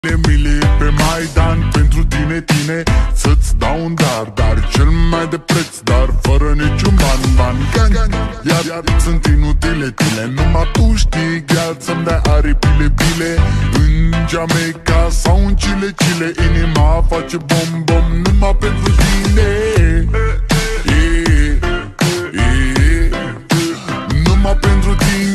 Mile pe Maidan pentru tine, să-ți dau un dar cel mai de preț, dar fără niciun ban. Iar sunt inutile tine, numai tu știi, gheal, să-mi dai aripile. În Jamaica sau în Chile, inima face bom numai pentru tine. Numai pentru tine.